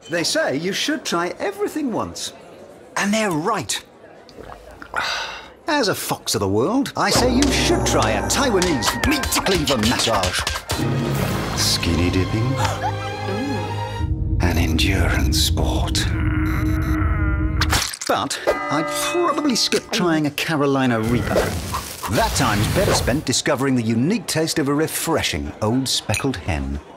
They say you should try everything once. And they're right. As a fox of the world, I say you should try a Taiwanese meat cleaver massage. Skinny dipping. An endurance sport. But I'd probably skip trying a Carolina Reaper. That time's better spent discovering the unique taste of a refreshing old speckled hen.